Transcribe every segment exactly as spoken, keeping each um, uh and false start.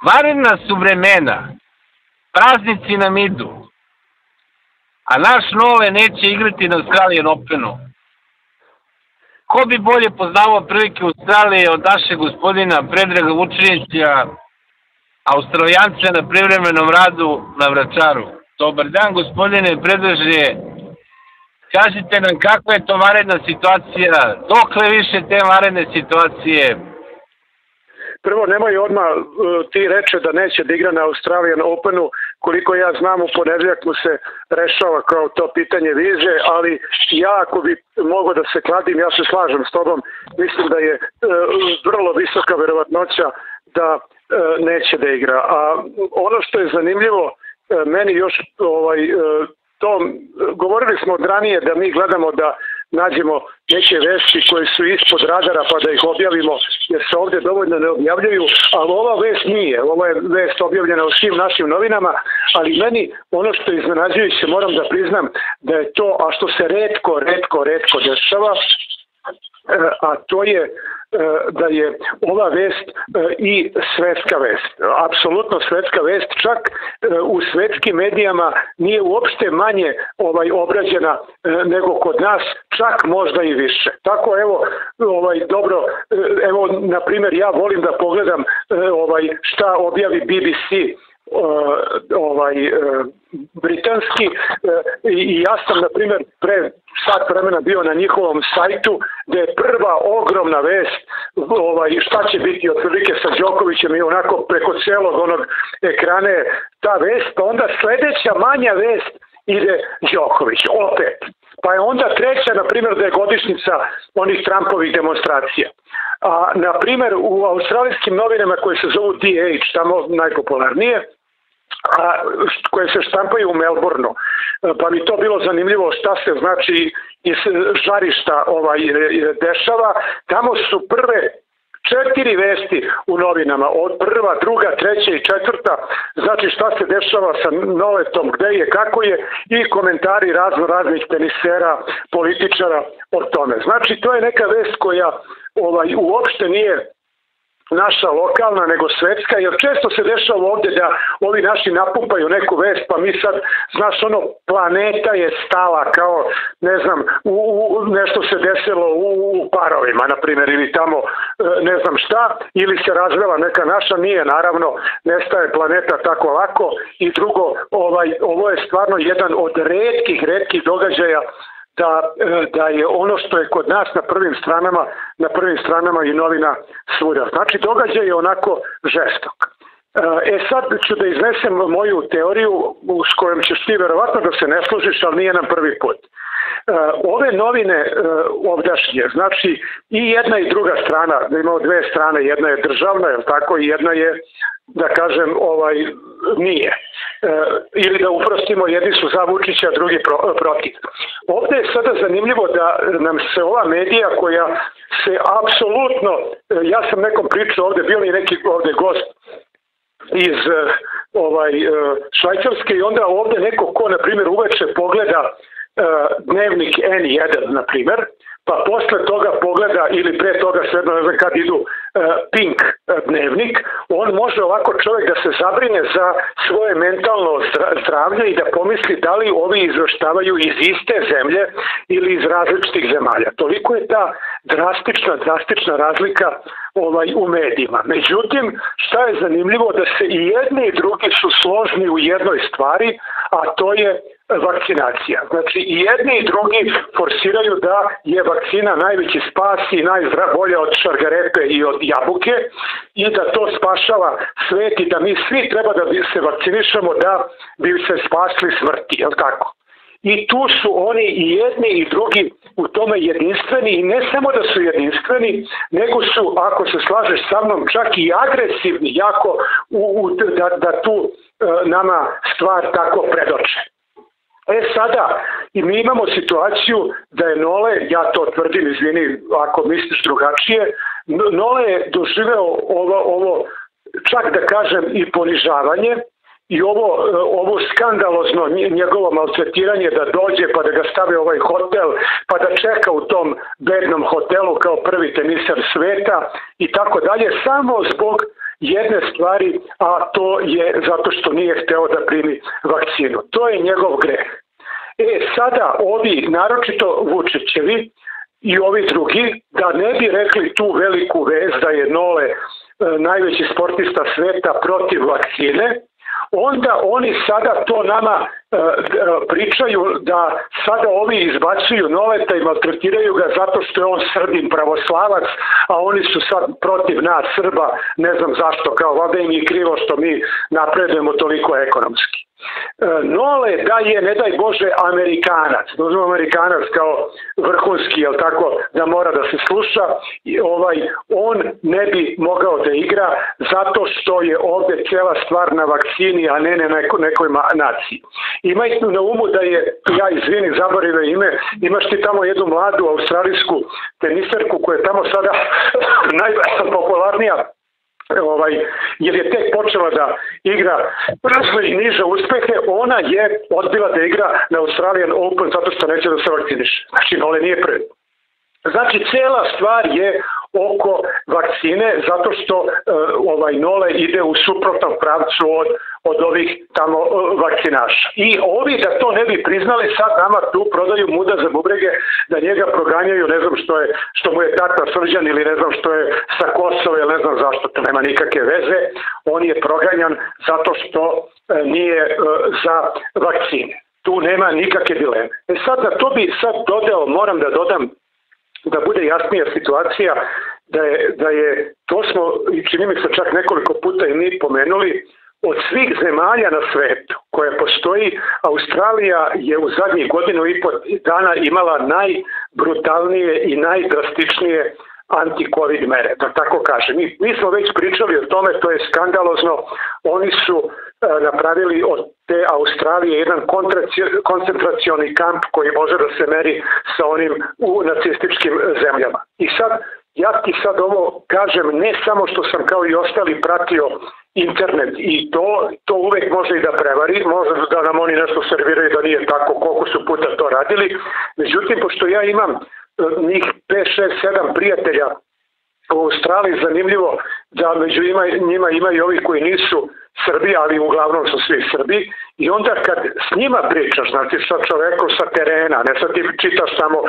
Vanredna su vremena, praznici nam idu, a naš Nole neće igrati na Australian Openu. Ko bi bolje poznavao prilike Australije od našeg gospodina Predraga Vučinića, Australijanca na privremenom radu na Vračaru? Dobar dan, gospodine Predraže. Kažite nam kakva je to vanredna situacija, dokle više te vanredne situacije? Prvo, nemoj odmah uh, ti reče da neće da igra na Australian Openu. Koliko ja znam, u ponedjeljak mu se rešava kao to pitanje vize, ali ja ako bi mogao da se kladim, ja se slažem s tobom, mislim da je uh, vrlo visoka verovatnoća da uh, neće da igra. A ono što je zanimljivo, uh, meni još ovaj, uh, to, govorili smo od ranije da mi gledamo da nađemo neke vesti koje su ispod radara pa da ih objavimo, jer se ovdje dovoljno ne objavljaju, ali ova vest nije. Ova je vest objavljena u svim našim novinama, ali meni ono što je iznenađujuće, moram da priznam da je to, a što se retko, retko, retko dešava, a to je da je ova vest i svetska vest. Apsolutno svetska vest, čak u svetskim medijama nije uopšte manje ovaj obrađena nego kod nas, čak možda i više. Tako evo, ovaj dobro, evo na primjer ja volim da pogledam ovaj šta objavi B B C ovaj britanski i ja sam na primjer pre sat vremena bio na njihovom sajtu gde je prva ogromna vest ovaj šta će biti otprilike sa Đokovićem i onako preko celog onog ekrana ta vest, pa onda sledeća manja vest ide Đoković opet, pa je onda treća na primjer da je godišnjica onih Trumpovih demonstracija. A na primjer u australijskim novinama koje se zovu D H, tamo najpopularnije, a koje se štampaju u Melbourneu, pa mi to bilo zanimljivo šta se znači iz žarišta ovaj dešava. Tamo su prve četiri vesti u novinama, od prva, druga, treća i četvrta, znači šta se dešava sa Noletom, gde je, kako je, i komentari razno raznih tenisera, političara o tome. Znači to je neka vest koja ovaj uopšte nije naša lokalna, nego svetska, jer često se dešava ovdje da ovi naši napumpaju neku vest, pa mi sad, znaš, ono, planeta je stala, kao, ne znam, u, u, nešto se desilo u, u parovima, na primjer, ili tamo, ne znam šta, ili se razvela neka naša, nije, naravno, nestaje planeta tako lako, i drugo, ovaj, ovo je stvarno jedan od retkih, retkih događaja Da, da je ono što je kod nas na prvim stranama, na prvim stranama i novina svuda. Znači, događaj je onako žestok. E sad ću da iznesem moju teoriju s kojom ćeš ti verovatno da se ne složiš, ali nije nam prvi put. Ove novine ovdašnje, znači i jedna i druga strana, da imamo dve strane, jedna je državna, je tako, i jedna je, da kažem, ovaj, nije. E, ili da uprostimo, jedni su za Vučića, drugi pro, protiv. Ovdje je sada zanimljivo da nam se ova medija koja se apsolutno, ja sam nekom pričao ovdje, bio i neki ovdje gost iz ovaj, Švajcarske, i onda ovdje neko ko, na primjer, uveče pogleda dnevnik N jedan, na primjer, pa posle toga pogleda, ili pre toga svejedno, ne znam kad idu, Pink dnevnik, on može ovako čovjek da se zabrine za svoje mentalno zdravlje i da pomisli da li ovi izveštavaju iz iste zemlje ili iz različitih zemalja. Toliko je ta drastična, drastična razlika ovaj, u medijima. Međutim, šta je zanimljivo, da se i jedni i drugi su složni u jednoj stvari, a to je vakcinacija. Znači i jedni i drugi forsiraju da je vakcina najveći spas i najbolja od šargarepe i od jabuke i da to spašava svet i da mi svi treba da se vakcinišemo da bi se spasli smrti, je li tako? I tu su oni i jedni i drugi u tome jedinstveni, i ne samo da su jedinstveni, nego su, ako se slažeš sa mnom, čak i agresivni jako u, u, da, da tu e, nama stvar tako predoče. E sada, i mi imamo situaciju da je Nole, ja to tvrdim, izvini ako misliš drugačije, Nole je doživeo ovo, ovo čak da kažem i ponižavanje, i ovo, ovo skandalozno njegovo maltretiranje da dođe pa da ga stave u ovaj hotel, pa da čeka u tom bednom hotelu kao prvi teniser sveta i tako dalje, samo zbog jedne stvari, a to je zato što nije hteo da primi vakcinu. To je njegov greh. E, sada ovi, naročito Vučićevi i ovi drugi, da ne bi rekli tu veliku vez da je Nole e, najveći sportista sveta protiv vakcine, onda oni sada to nama e, pričaju da sada ovi izbacuju Noleta i maltretiraju ga zato što je on Srbin pravoslavac, a oni su sad protiv nas Srba, ne znam zašto, kao valjda im je krivo što mi napredujemo toliko ekonomski. Nole da je, ne daj Bože, Amerikanac, uzmemo Amerikanac kao vrhunski, jel tako, da mora da se sluša, i ovaj, on ne bi mogao da igra zato što je ovde cijela stvar na vakcini, a ne na neko, nekoj naciji. Imajte na umu da je, ja izvini, zaboravio ime, imaš ti tamo jednu mladu australijsku teniserku koja je tamo sada najpopularnija, ovaj, jer je tek počela da igra brzo i niže uspehe, ona je odbila da igra na Australian Open zato što neće da se vakciniše. Znači, Nole nije prvi. Znači, cela stvar je oko vakcine zato što uh, ovaj Nole ide u suprotnom pravcu od, od ovih tamo uh, vakcinaša. I ovi da to ne bi priznali, sad nama tu prodaju muda za bubrege, da njega proganjaju, ne znam što je, što mu je tata Srđan ili ne znam što je sa Kosova, ili ne znam zašto, to nema nikakve veze. On je proganjan zato što uh, nije uh, za vakcine. Tu nema nikakve dileme. E sad da to bi sad dodao, moram da dodam da bude jasnija situacija, da je, da je, to smo, čini mi se čak nekoliko puta i mi pomenuli, od svih zemalja na svetu koje postoji, Australija je u zadnjih godinu i po dana imala najbrutalnije i najdrastičnije anti-covid mere, da tako kažem. Mi, mi smo već pričali o tome, to je skandalozno, oni su e, napravili od te Australije jedan koncentracioni kamp koji može da se meri sa onim u nacističkim zemljama. I sad, ja ti sad ovo kažem ne samo što sam kao i ostali pratio internet i to, to uvek može i da prevari, može da nam oni nešto serviraju da nije tako, koliko su puta to radili. Međutim, pošto ja imam njih pet, šest, sedam prijatelja u Australiji, zanimljivo da među ima, njima ima i ovi koji nisu Srbi, ali uglavnom su svi Srbi, i onda kad s njima pričaš, znači sa čovekom sa terena, ne sad ti čitaš samo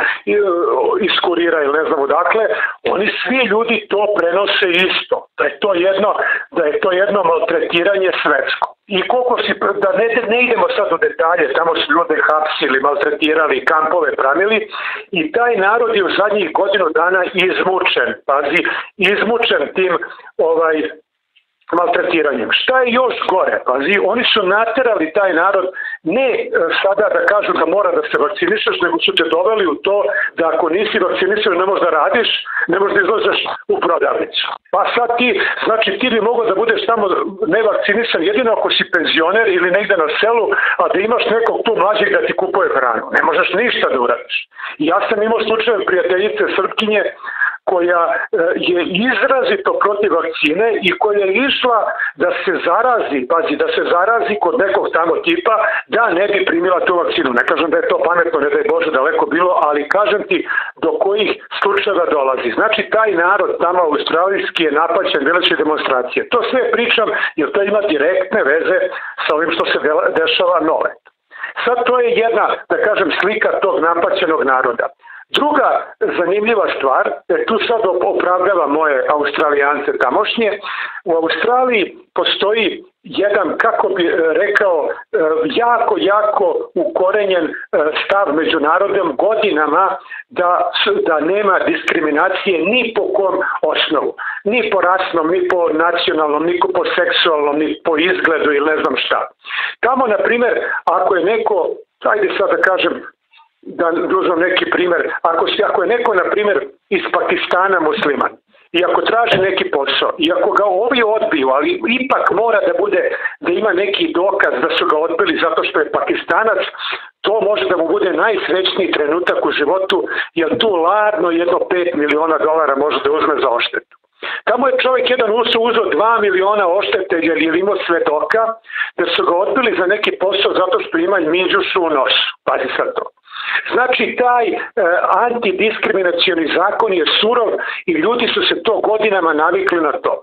iz kurira ili ne znam odakle, oni svi ljudi to prenose isto, da je to jedno, da je to jedno maltretiranje svetsko. I koliko si, da ne, ne idemo sad u detalje, tamo su ljude hapsili, maltretirali, kampove pravili, i taj narod je u zadnjih godinu dana izmučen, pazi, izmučen tim ovaj maltretiranjem. Šta je još gore? Pazi, oni su naterali taj narod ne sada da kažu da mora da se vakcinišeš, nego su te doveli u to da ako nisi vakcinišeš ne možeš da radiš, ne možeš da izlaziš u prodavnicu. Pa sad ti, znači ti bi mogao da budeš tamo nevakcinisan jedino ako si penzioner ili negde na selu, a da imaš nekog tu mlađeg da ti kupuje hranu. Ne možeš ništa da uradiš. Ja sam imao slučaj prijateljice Srpkinje koja je izrazito protiv vakcine i koja je išla da se zarazi, pazi, da se zarazi kod nekog tamo tipa da ne bi primila tu vakcinu. Ne kažem da je to pametno, ne da je Bože daleko bilo, ali kažem ti do kojih slučajeva dolazi. Znači, taj narod tamo australijski je napaćen, bile će demonstracije. To sve pričam jer to ima direktne veze sa ovim što se dešava nove. Sad to je jedna, da kažem, slika tog napaćenog naroda. Druga zanimljiva stvar, tu sad opravdava moje Australijance tamošnje, u Australiji postoji jedan, kako bi rekao, jako, jako ukorenjen stav među narodom godinama da, da nema diskriminacije ni po kom osnovu. Ni po rasnom, ni po nacionalnom, ni po seksualnom, ni po izgledu ili ne znam šta. Tamo, na primjer, ako je neko, ajde sad da kažem, da uzmem neki primjer, ako, ako je neko, na primjer, iz Pakistana musliman, i ako traži neki posao, i ako ga ovi odbiju, ali ipak mora da bude, da ima neki dokaz da su ga odbili zato što je Pakistanac, to može da mu bude najsrećniji trenutak u životu, jer tu ladno jedno pet miliona dolara može da uzme za oštetu. Tamo je čovjek jedan uso uzeo dva miliona oštete jer je imao svedoka da su ga odbili za neki posao zato što ima minđušu u nosu. Pazi sad to. Znači, taj e, antidiskriminacioni zakon je surov i ljudi su se to godinama navikli na to.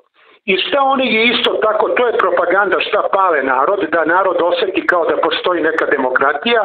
I šta oni isto tako, to je propaganda šta pale narod, da narod osjeti kao da postoji neka demokratija,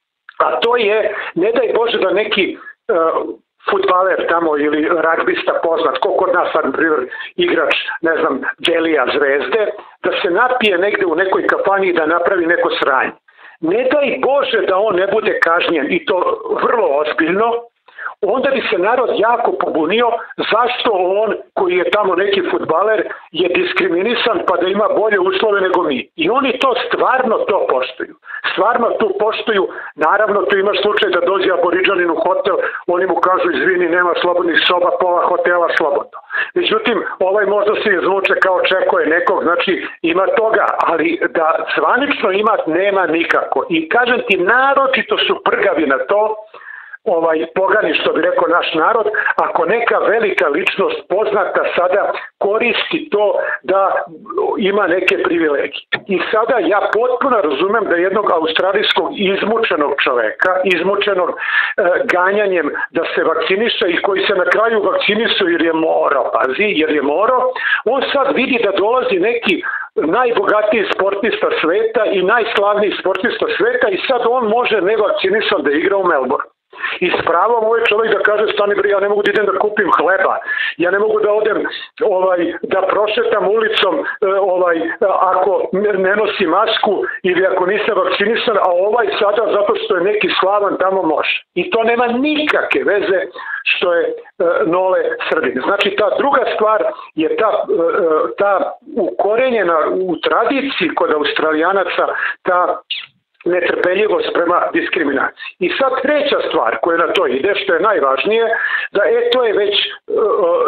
a to je, ne daj Bože da neki uh, fudbaler tamo ili ragbista poznat, ko kod nas, na primjer, igrač, ne znam, Delija Zvezde, da se napije negde u nekoj kafani i da napravi neko sranje. Ne daj Bože da on ne bude kažnjen, i to vrlo ozbiljno, onda bi se narod jako pobunio zašto on, koji je tamo neki fudbaler, je diskriminisan pa da ima bolje uslove nego mi. I oni to stvarno to poštuju. Stvarno to poštuju. Naravno, tu ima slučaj da dođe aboriđanin u hotel, oni mu kažu izvini, nema slobodnih soba, pola hotela slobodno. Međutim, ovaj možda se izvuče kao čekuje nekog, znači ima toga, ali da zvanično ima, nema nikako. I kažem ti, naročito su prgavi na to, ovaj pogani, što bi rekao naš narod, ako neka velika ličnost poznata sada koristi to da ima neke privilegije. I sada ja potpuno razumem da jednog australijskog izmučenog čoveka, izmučenog e, ganjanjem da se vakciniše i koji se na kraju vakcinisu jer je morao, pazi, jer je morao, on sad vidi da dolazi neki najbogatiji sportista sveta i najslavniji sportista sveta i sad on može nevakcinisan da igra u Melbourne. I s pravom ovaj čovjek da kaže stani bre, ja ne mogu da idem da kupim hleba, ja ne mogu da odem ovaj, da prošetam ulicom ovaj, ako ne nosi masku ili ako nisam vakcinisan, a ovaj sada zato što je neki slavan tamo može. I to nema nikakve veze što je uh, Nole Srbin. Znači ta druga stvar je ta, uh, ta ukorenjena u tradiciji kod Australijanaca, ta netrpeljivost prema diskriminaciji. I sad treća stvar koja na to ide, što je najvažnije, da e, to je već uh,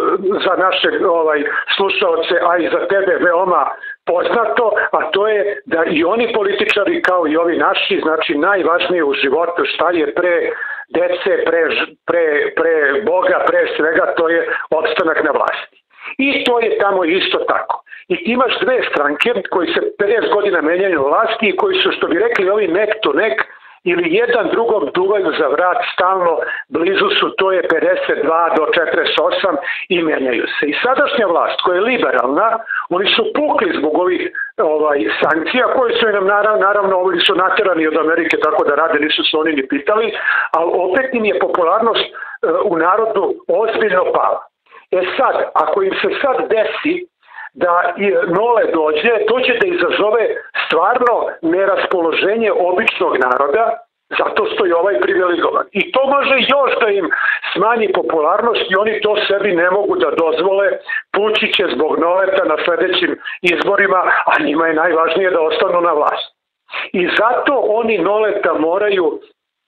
za naše ovaj, slušaoce, a i za tebe veoma poznato, a to je da i oni političari kao i ovi naši, znači najvažnije u životu šta je pre dece, pre, pre, pre Boga, pre svega, to je opstanak na vlasti. I to je tamo isto tako. I ti imaš dve stranke koji se pedeset godina menjaju vlasti i koji su, što bi rekli, ovi nek to nek, ili jedan drugom duvaju za vrat stalno, blizu su, to je pedeset dva do četrdeset osam i menjaju se. I sadašnja vlast koja je liberalna, oni su pukli zbog ovih ovaj, sankcija koje su nam naravno, naravno oni su naterani od Amerike tako da rade, nisu se oni ni pitali, ali opet im je popularnost uh, u narodu ozbiljno pala. E sad, ako im se sad desi da Nole dođe, to će da izazove stvarno neraspoloženje običnog naroda, zato što je ovaj privilegovan. I to može još da im smanji popularnost i oni to sebi ne mogu da dozvole, pući će zbog Noleta na sledećim izborima, a njima je najvažnije da ostanu na vlast. I zato oni Noleta moraju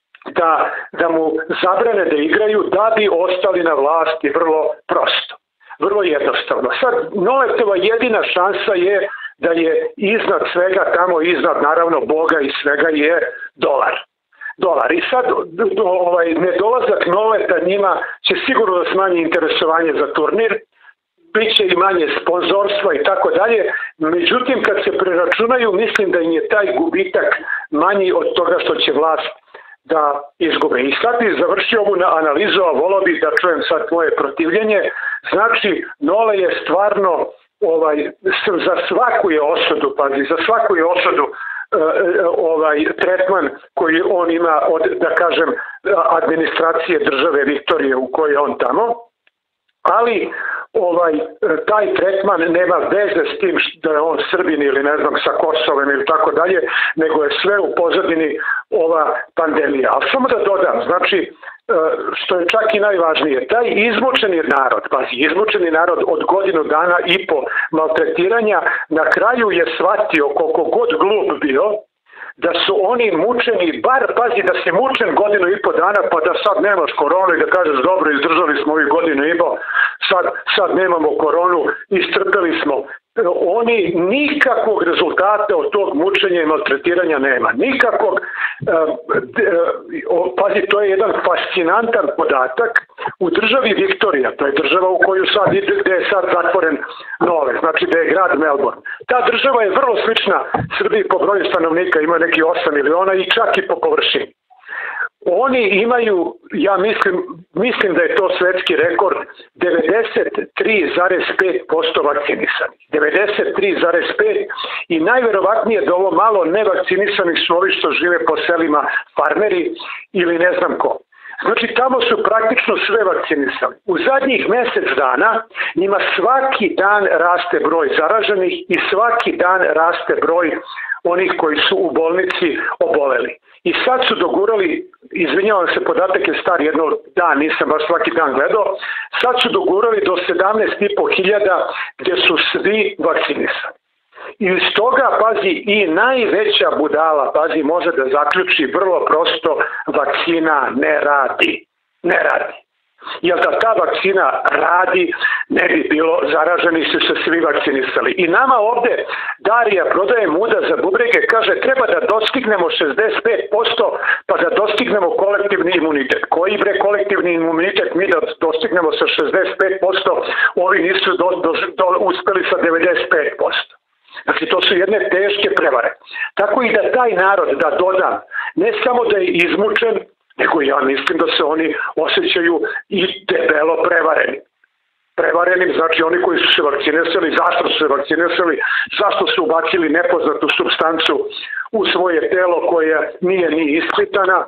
da, da mu zabrane da igraju da bi ostali na vlasti, vrlo prosto. Vrlo jednostavno. Sad, Noletova jedina šansa je da je iznad svega, tamo iznad naravno Boga i svega je dolar. Dolar. I sad ovaj, nedolazak Noleta njima će sigurno da smanji interesovanje za turnir, biće i manje sponzorstva i tako dalje. Međutim, kad se preračunaju, mislim da im je taj gubitak manji od toga što će vlast da izgube. I sad bi završio ovu analizu, a volao bih da čujem sad tvoje protivljenje. Znači, Nole je stvarno ovaj, za svaku je osudu, pazi, za svaku je osudu ovaj tretman koji on ima od, da kažem, administracije države Viktorije u kojoj je on tamo, ali ovaj taj tretman nema veze s tim da je on Srbin ili ne znam sa Kosovom ili tako dalje, nego je sve u pozadini ova pandemija. Ali samo da dodam, znači što je čak i najvažnije, taj izmučeni narod, pazi, izmučeni narod od godinu dana i po maltretiranja, na kraju je shvatio koliko god glup bio, da su oni mučeni, bar pazi da si mučen godinu i po dana pa da sad nemaš koronu i da kažeš dobro izdržali smo ovih godinu i po, sad, sad nemamo koronu, istrpeli smo. Oni nikakvog rezultata od tog mučenja i maltretiranja nema. Nikakvog, pazi, to je jedan fascinantan podatak u državi Viktorija, to je država u koju sad ide, gde je sad zatvoren Nole, znači gde je grad Melbourne. Ta država je vrlo slična Srbiji po broju stanovnika, ima neki osam miliona i čak i po površini. Oni imaju, ja mislim, mislim da je to svetski rekord, devedeset tri zarez pet posto vakcinisanih. devedeset tri zarez pet i najverovatnije da ovo malo nevakcinisanih su ovi što žive po selima, farmeri ili ne znam ko. Znači, tamo su praktično sve vakcinisali. U zadnjih mjesec dana njima svaki dan raste broj zaraženih i svaki dan raste broj onih koji su u bolnici oboleli. I sad su dogurali, izvinjavam se, podatak je star jedno dan, nisam baš svaki dan gledao, sad su dogurali do sedamnaest i po hiljada gdje su svi vakcinisani. I iz toga, pazi, i najveća budala, pazi, može da zaključi vrlo prosto, vakcina ne radi. Ne radi. Jer da ta vakcina radi, ne bi bilo, zaraženi su se svi vakcinisali. I nama ovde Darija prodaje muda za bubrege, kaže treba da dostignemo šezdeset pet posto pa da dostignemo kolektivni imunitet. Koji bre kolektivni imunitet mi da dostignemo sa šezdeset pet posto, ovi nisu do, do, do, uspeli sa devedeset pet posto. Znači, to su jedne teške prevare. Tako i da taj narod, da dodam, ne samo da je izmučen, nego ja mislim da se oni osjećaju i debelo prevareni. Prevarenim, znači oni koji su se vakcinisali, zašto su se vakcinisali, zašto su ubacili nepoznatu supstancu u svoje telo koje nije ni ispitana,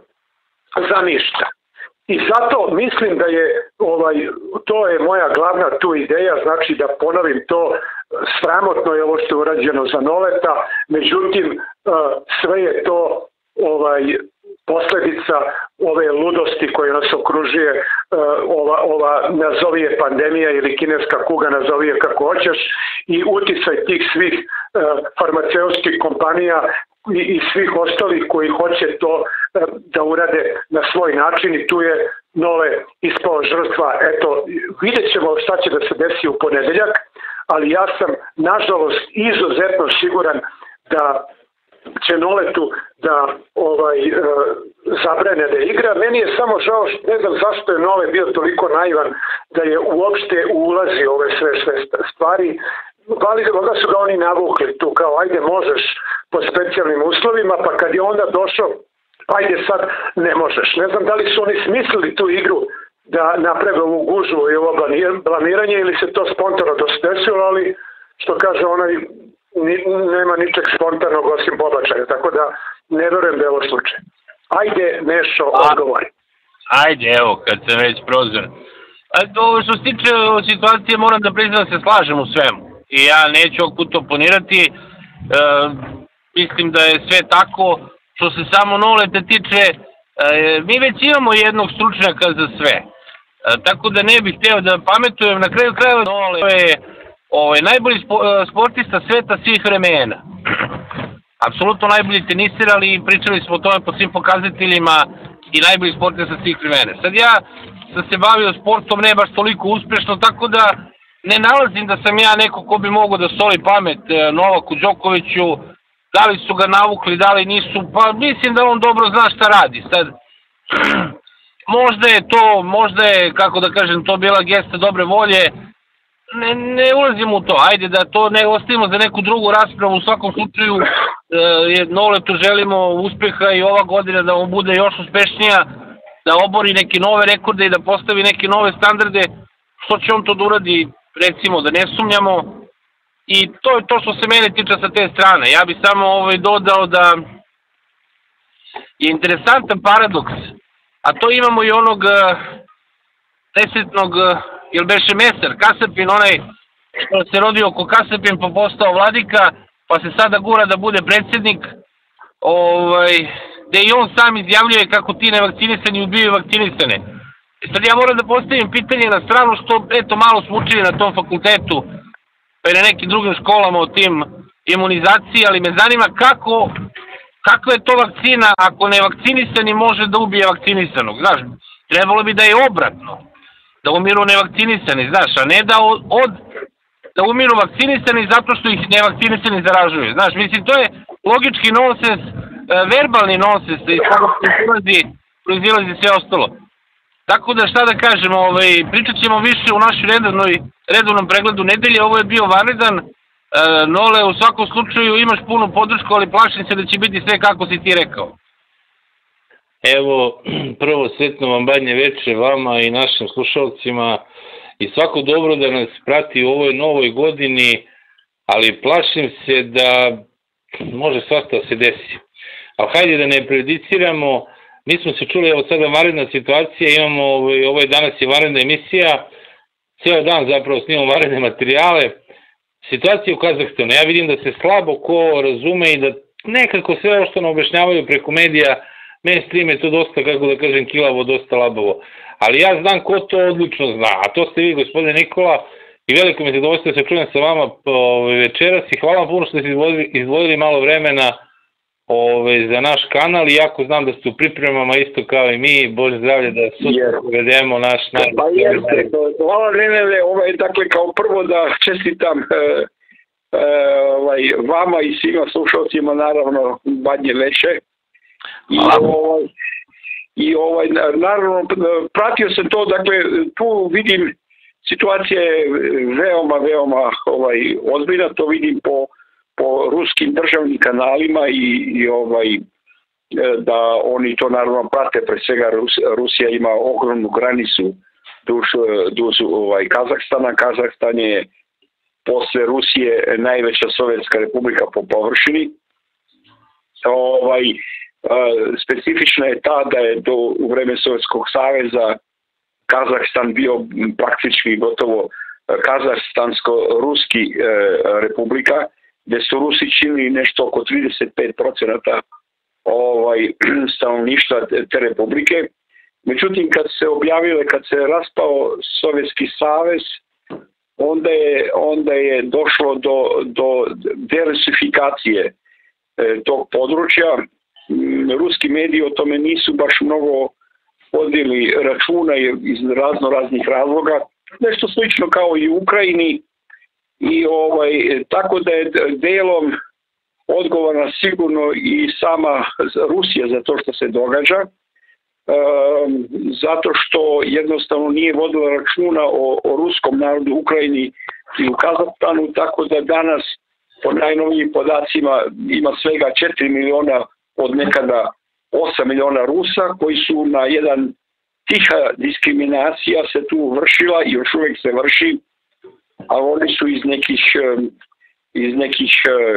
za ništa. I zato mislim da je, ovaj, to je moja glavna tu ideja, znači da ponovim to, sramotno je ovo što je urađeno za Noleta, međutim sve je to ovaj, posljedica ove ludosti koje nas okružuje, ova, ova nazovi je pandemija ili kineska kuga, nazovi je kako hoćeš, i uticaj tih svih farmaceutskih kompanija i, i svih ostalih koji hoće to da urade na svoj način, i tu je Nole ispao žrtva. Eto, vidjet ćemo šta će da se desi u ponedeljak, ali ja sam nažalost izuzetno siguran da će Noletu da ovaj, e, zabrane da igra. Meni je samo žao, ne znam zašto je Nole bio toliko naivan da je uopšte ulazi ove sve, sve stvari. Vali da su ga oni navukli tu, kao ajde možeš po specijalnim uslovima, pa kad je onda došao, ajde sad ne možeš. Ne znam da li su oni smislili tu igru da naprave ovu gužvu i ovo blamiranje ili se to spontano desilo, ali što kaže onaj, ni, nema ničeg spontanog osim pobačaja, tako da ne verujem da je ovo slučaj. Ajde nešto odgovori. Ajde, evo, kad sam već prozor. Ovo što se tiče situacije, moram da priznam da se slažem u svemu. I ja neću ovog puta oponirati, e, mislim da je sve tako. Što se samo Nolete tiče, e, mi već imamo jednog stručnjaka za sve. E, tako da ne bih hteo da pametujem. Na kraju krajeva Nole je ovaj, najbolji spo, sportista sveta svih vremena. Apsolutno najbolji teniser, ali pričali smo o tome po svim pokazateljima, i najbolji sportista svih vremena. Sad ja sam se bavio sportom ne baš toliko uspješno, tako da ne nalazim da sam ja neko ko bi mogao da soli pamet Novaku Đokoviću. Da li su ga navukli, da li nisu, pa mislim da on dobro zna šta radi. Sad, možda je to, možda je, kako da kažem, to bila gesta dobre volje, ne, ne ulazim u to, ajde da to ne ostavimo za neku drugu raspravu. U svakom slučaju, e, Noletu želimo uspjeha i ova godina da mu bude još uspešnija, da obori neke nove rekorde i da postavi neke nove standarde. Što će on to da uradi, recimo, da ne sumnjamo. I to je to što se mene tiče sa te strane. Ja bih samo ovaj dodao da je interesantan paradoks, a to imamo i onog nesretnog, jel beše Mesar, Kasapin, onaj što se rodio oko Kasapin pa postao vladika, pa se sada gura da bude predsjednik, ovaj, gde i on sam izjavljuje kako ti nevakcinisani ubijaju vakcinisane. I sad ja moram da postavim pitanje na stranu, što eto malo smo učili na tom fakultetu, pa i na nekim drugim školama o tim imunizaciji, ali me zanima kako, kakva je to vakcina ako nevakcinisani može da ubije vakcinisanog, znaš, trebalo bi da je obratno, da umiru nevakcinisani, znaš, a ne da od, od da umiru vakcinisani zato što ih nevakcinisani zaražuju, znaš, mislim, to je logički nonsens, verbalni nonsens, iz toga proizilazi, proizilazi sve ostalo. Tako da šta da kažemo, ovaj, pričat ćemo više u našoj redovnoj, redovnom pregledu nedelje. Ovo je bio vanredan. E, Nole, u svakom slučaju imaš punu podršku, ali plašim se da će biti sve kako si ti rekao. Evo, prvo sretno vam Badnje veče vama i našim slušalcima i svako dobro da nas prati u ovoj novoj godini, ali plašim se da može svašta se desi. Ali hajde da ne prejudiciramo, mi smo se čuli, evo sada vanredna situacija, imamo, ovo je danas je vanredna emisija, cijel dan zapravo snimamo vanredne materijale. Situacija u Kazahstanu, ja vidim da se slabo ko razume i da nekako sve ovo što nam objašnjavaju preko medija, mainstream je to dosta, kako da kažem, kilavo, dosta labavo. Ali ja znam ko to odlično zna, a to ste vi, gospodine Nikola, i veliko mi je zadovoljstvo da se čujem sa vama večeras i hvala vam puno što ste izdvojili malo vremena za naš kanal, iako znam da ste u pripremama isto kao i mi, Bože zdravlje, da sutra povedemo naš... Pa jeste, hvala Nenele, dakle kao prvo da čestitam vama i svima slušalcima, naravno, Badnje veče. I naravno, pratio sam to, dakle, tu vidim, situacija je veoma, veoma ozbiljna, to vidim po po ruskim državnim kanalima i, i ovaj da oni to naravno prate, pre svega Rus, Rusija ima ogromnu granicu duž, duž ovaj, Kazahstana. Kazahstan je posle Rusije najveća sovjetska republika po površini. Ovaj, specifična je ta da je do, u vreme Sovjetskog saveza Kazahstan bio praktički gotovo kazahstansko-ruski e, republika, gde su Rusi činili nešto oko trideset pet procenata ovaj, stanovništva te republike. Međutim, kad se objavile, kad se raspao Sovjetski savez, onda je, onda je došlo do, do deresifikacije e, tog područja. Ruski mediji o tome nisu baš mnogo vodili računa iz razno raznih razloga. Nešto slično kao i u Ukrajini. I ovaj, tako da je delom odgovorna sigurno i sama Rusija za to što se događa, e, zato što jednostavno nije vodila računa o, o ruskom narodu u Ukrajini i u Kazahstanu, tako da danas po najnovijim podacima ima svega četiri miliona od nekada osam miliona Rusa koji su na jedan tiha diskriminacija se tu vršila i još uvijek se vrši, a oni su iz nekih, iz nekih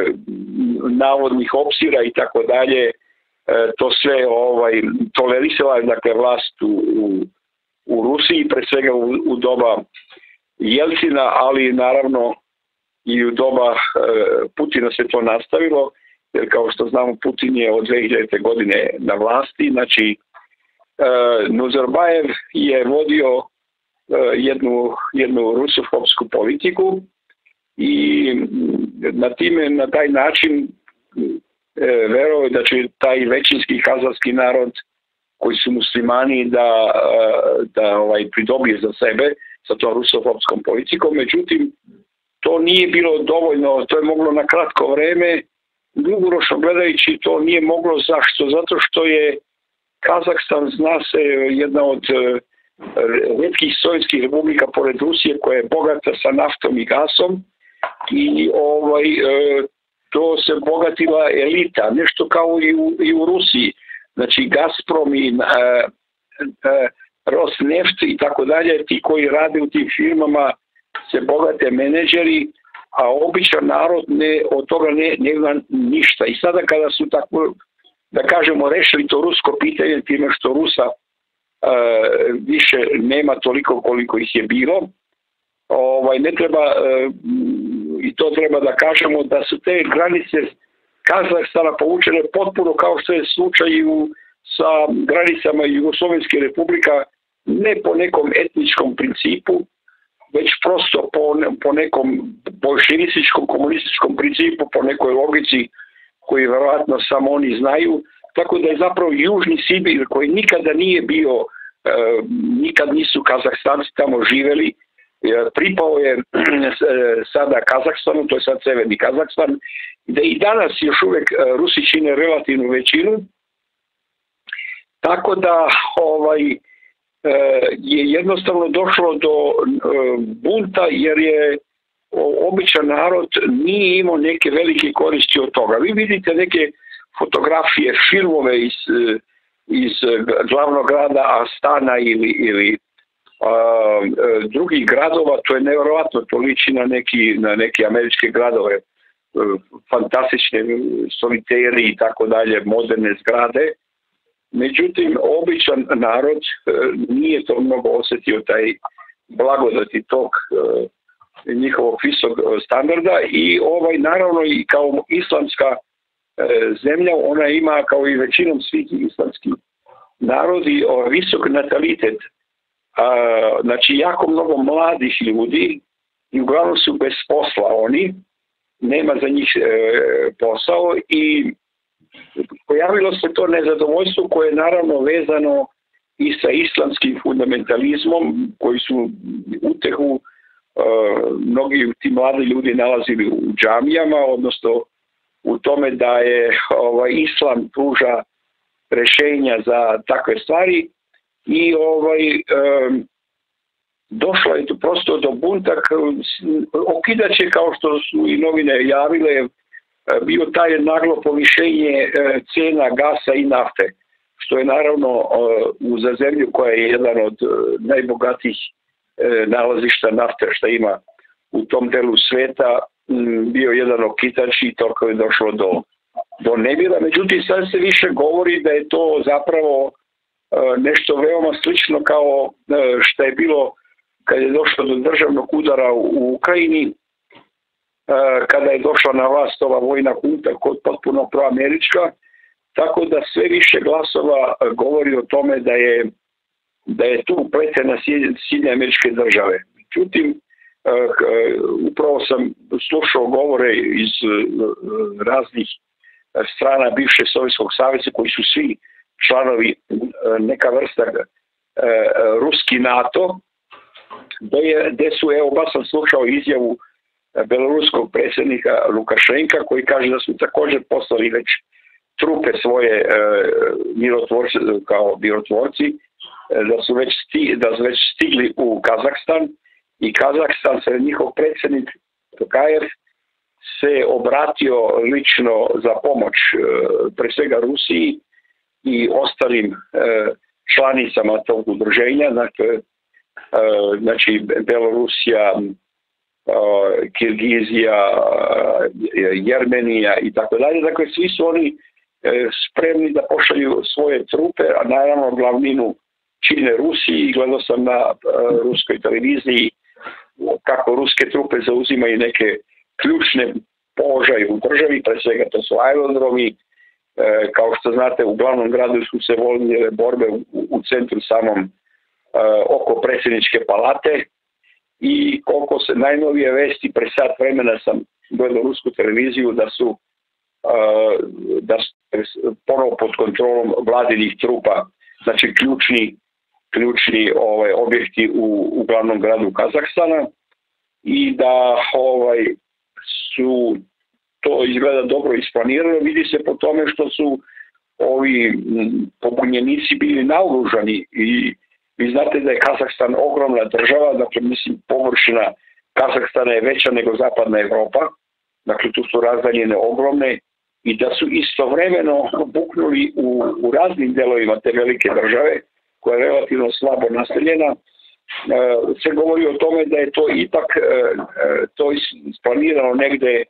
navodnih opsira i tako dalje to sve ovaj, tolerisala, dakle vlast u, u, u Rusiji, pre svega u, u doba Jelcina, ali naravno i u doba Putina se to nastavilo, jer kao što znamo Putin je od dve hiljadite. godine na vlasti, znači Nazarbajev je vodio jednu, jednu rusofobsku politiku i na, time, na taj način verovao da će taj većinski kazahski narod koji su muslimani da, da ovaj, pridobije za sebe sa tom rusofobskom politikom. Međutim, to nije bilo dovoljno, to je moglo na kratko vreme, dugoročno gledajući to nije moglo. Zašto? Zato što je Kazahstan, zna se, jedna od rijetkih sovjetskih republika pored Rusije koja je bogata sa naftom i gasom i ovaj, to se bogatila elita, nešto kao i u, i u Rusiji. Znači Gazprom i uh, uh, Rosneft i tako dalje, ti koji rade u tim firmama se bogate menedžeri, a običan narod ne, od toga ne, ne ima ništa. I sada kada su tako, da kažemo, rešili to rusko pitanje time što Rusa uh, više nema toliko koliko ih je bilo, ovaj, ne treba, uh, i to treba da kažemo, da su te granice Kazahstana povučene potpuno kao što je slučaj u, sa granicama Jugoslovenske republika, ne po nekom etničkom principu, već prosto po, po nekom bolševističkom, komunističkom principu, po nekoj logici koju verovatno samo oni znaju. Tako da je zapravo Južni Sibir, koji nikada nije bio, e, nikad nisu Kazahstanci tamo živeli, e, pripao je e, sada Kazahstanu, to je sad severni Kazahstan, da i danas još uvijek Rusi čine relativnu većinu. Tako da ovaj, je jednostavno došlo do bunta jer je običan narod nije imao neke velike koristi od toga. Vi vidite neke fotografije, filmove iz iz glavnog grada Astana ili, ili a, drugih gradova, to je nevjerojatno, to liči na neki, na neki američke gradove, fantastične soliteri i tako dalje, moderne zgrade. Međutim, običan narod nije to mnogo osjetio taj blagodati tog njihovog visokog standarda i ovaj naravno i kao islamska zemlja, ona ima kao i većinom svih islamskih narodi visok natalitet. Znači jako mnogo mladih ljudi i uglavnom su bez posla oni, nema za njih posao i pojavilo se to nezadovoljstvo koje je naravno vezano i sa islamskim fundamentalizmom koji su utehu uh, mnogi ti mladi ljudi nalazili u džamijama, odnosno u tome da je ovaj, islam pruža rešenja za takve stvari i ovaj, um, došlo je tu prosto do bunta, okidaće kao što su i novine javile, bio taj naglo povišenje cena gasa i nafte, što je naravno za zemlju koja je jedan od najbogatijih nalazišta nafte što ima u tom delu sveta, bio jedan okitač i toliko je došlo do, do nemira. Međutim, sad se više govori da je to zapravo nešto veoma slično kao što je bilo kad je došlo do državnog udara u Ukrajini, kada je došla na vlast ova vojna hunta kod potpuno proamerička, tako da sve više glasova govori o tome da je, da je tu upletena Sjedinjene Američke Države. Međutim, upravo sam slušao govore iz raznih strana bivše Sovjetskog saveza koji su svi članovi neka vrsta ruski NATO, gde su, evo baš sam slušao izjavu beloruskog predsjednika Lukašenka koji kaže da su također poslali već trupe svoje e, mirotvorce kao mirotvorci, da su već, sti, da su već stigli u Kazahstan i Kazahstan se njihov predsjednik Tokajev se obratio lično za pomoć e, pre svega Rusiji i ostalim e, članicama tog udruženja, znači, e, znači Belorusija, Kirgizija, Jermenija i tako dalje. Dakle, svi su oni spremni da pošalju svoje trupe, a naravno glavninu čine Rusiji. Gledao sam na ruskoj televiziji kako ruske trupe zauzimaju neke ključne položaje u državi, pre svega to su aerodromi. Kao što znate, u glavnom gradu su se vodile borbe u centru samom oko predsjedničke palate. I koliko se najnovije vesti, pre sat vremena sam gledao rusku televiziju da su, uh, da su ponovo pod kontrolom vladinih trupa, znači ključni, ključni ovaj, objekti u, u glavnom gradu Kazahstana i da ovaj, su to izgleda dobro isplanirano, vidi se po tome što su ovi pobunjenici bili naoružani i vi znate da je Kazahstan ogromna država, dakle mislim površina Kazahstana je veća nego zapadna Evropa, dakle tu su razdaljene ogromne i da su istovremeno buknuli u, u raznim delovima te velike države koja je relativno slabo naseljena. E, se govori o tome da je to ipak e, to isplanirano negde e,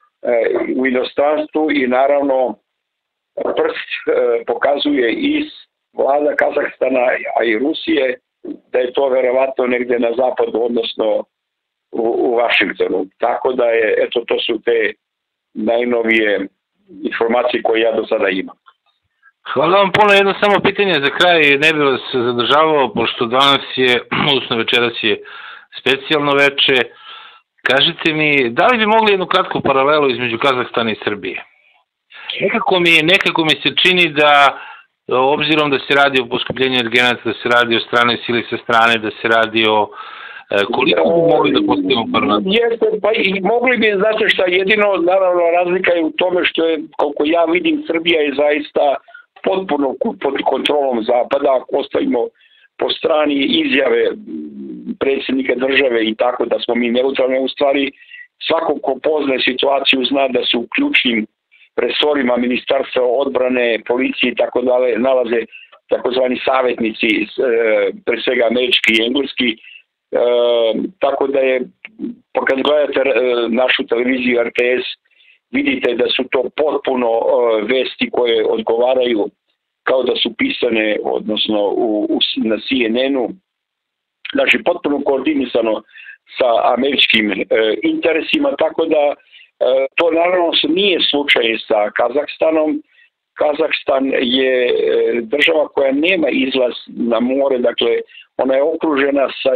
u inostranstvu i naravno prst e, pokazuje iz vlada Kazahstana, a i Rusije, da je to verovatno negde na zapadu, odnosno u, u Vašingtonu. Tako da je, eto, to su te najnovije informacije koje ja do sada imam. Hvala vam puno. Jedno samo pitanje za kraj, ne bih vas zadržavao, pošto danas je, odnosno večeras je specijalno veče. Kažite mi, da li bi mogli jednu kratku paralelu između Kazahstana i Srbije? Nekako mi, nekako mi se čini da obzirom da se radi o poskupljenju energenata, da se radi o stranoj sili sa strane, da se radi o koliko bi mogli da postavimo parlament? Jeste, pa i mogli bi, znate šta, jedino naravno razlika je u tome što je, koliko ja vidim, Srbija je zaista potpuno pod kontrolom Zapada, ako ostavimo po strani izjave predsjednika države i tako da smo mi neutralni, u stvari svako ko poznaje situaciju zna da su u ključnim resorima ministarstva odbrane, policije i tako dalje nalaze takozvani savjetnici, pre svega američki i engleski, e, tako da je, kad gledate našu televiziju R T S, vidite da su to potpuno e, vesti koje odgovaraju kao da su pisane, odnosno u, u, na C N N-u, znači potpuno koordinisano sa američkim e, interesima, tako da e, to naravno nije slučaj sa Kazahstanom. Kazahstan je država koja nema izlaz na more, dakle ona je okružena sa,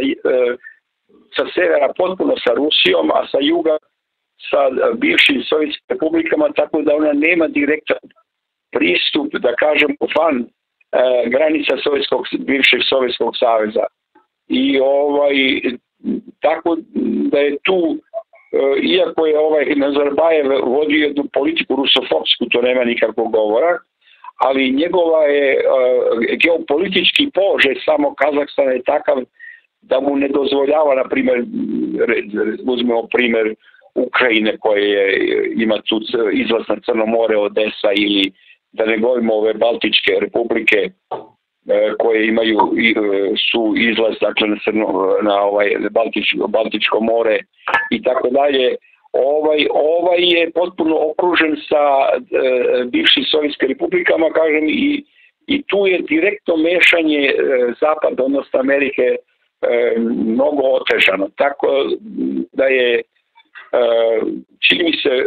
sa severa potpuno sa Rusijom, a sa juga sa bivšim sovjetskim republikama, tako da ona nema direktan pristup, da kažem, van granica sovjetskog, bivšeg Sovjetskog saveza. I ovaj, tako da je tu, iako je ovaj Nazarbajev vodio jednu politiku rusofobsku, to nema nikakvog govora, ali njegova je uh, geopolitički položaj samo Kazahstana je takav da mu ne dozvoljava, na primjer, uzmemo primjer Ukrajine koje je, ima tu izlaz na Crno more, Odesa, ili da ne govorimo ove Baltičke republike koje imaju su izlaz dakle na crno, na ovaj Baltičko, Baltičko more i tako dalje. Ovaj ovaj je potpuno okružen sa e, bivšim sovjetskim republikama, kažem, i i tu je direktno mešanje e, Zapada, odnosno Amerike, e, mnogo otežano. Tako da je e, čini mi se e,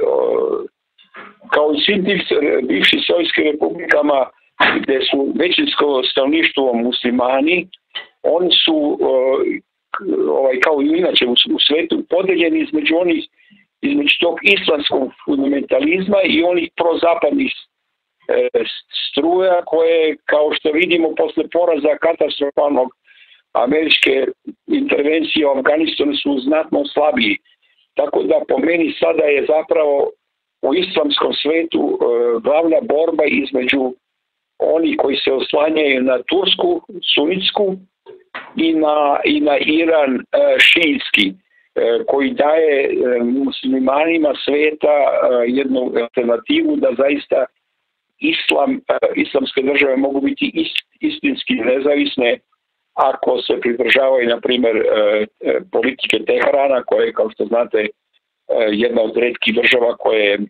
kao i svim bivšim sovjetskim republikama gdje su većinsko stanovništvo muslimani, oni su ovaj, kao i inače u, u svetu podeljeni između onih između tog islamskog fundamentalizma i onih prozapadnih e, struja koje, kao što vidimo posle poraza katastrofalnog američke intervencije u Afganistanu, su znatno slabiji. Tako da po meni sada je zapravo u islamskom svetu e, glavna borba između oni koji se oslanjaju na Tursku, sunitsku, i na, i na Iran e, šijski, e, koji daje e, muslimanima sveta e, jednu alternativu da zaista islam, e, islamske države mogu biti ist, istinski nezavisne ako se pridržavaju, na primjer, e, e, politike Teherana, koje, kao što znate, e, jedna od retkih država koje e,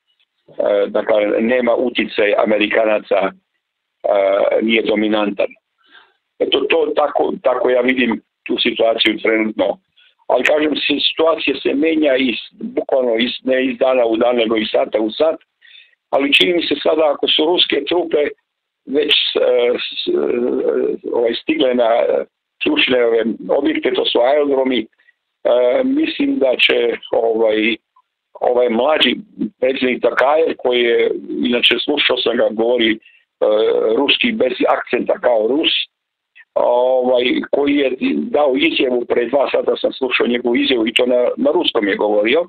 dakle, nema uticaj Amerikanaca, Uh, nije dominantan. Eto, to tako, tako ja vidim tu situaciju trenutno. Ali kažem, situacija se menja iz, bukvalno iz, ne iz dana u dan, nego iz sata u sat. Ali čini mi se sada, ako su ruske trupe već uh, s, uh, ovaj, stigle na ključne ove objekte, to su aerodromi, uh, mislim da će ovaj, ovaj mlađi predsjednik Takajev, koji je, inače slušao sam ga, govori ruski bez akcenta kao Rus, ovaj, koji je dao izjavu pre dva sata, sam slušao njegovu izjavu i to na, na ruskom je govorio.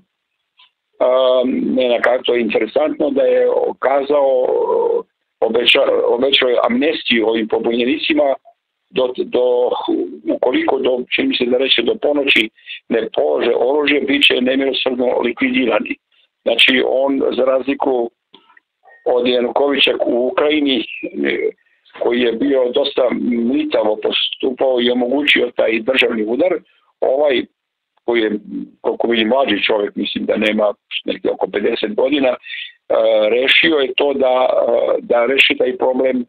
Um, ne, to je interesantno da je kazao, obeća, obećao je amnestiju ovim pobunjenicima do, do, ukoliko do, čini mi se da reće, do ponoći ne polože oružje, bit će nemilosrdno likvidirani. Znači on, za razliku od Janukovića u Ukrajini, koji je bio dosta mlitavo postupao i omogućio taj državni udar, ovaj koji je, koliko vidim, mlađi čovjek, mislim da nema nekde oko pedeset godina, rešio je to da, da reši taj problem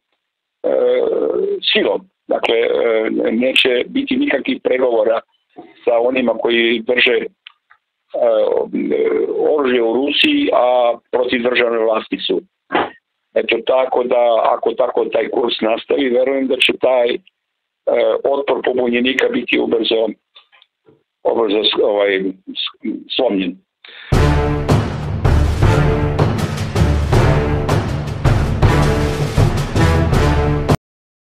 silom. Dakle, neće biti nikakvih pregovora sa onima koji drže oružje u Rusiji, a protiv državne vlasti su. Eto, tako da, ako tako taj kurs nastavi, verujem da će taj e, otpor pobunjenika biti ubrzo, ubrzo ovaj, slomljen.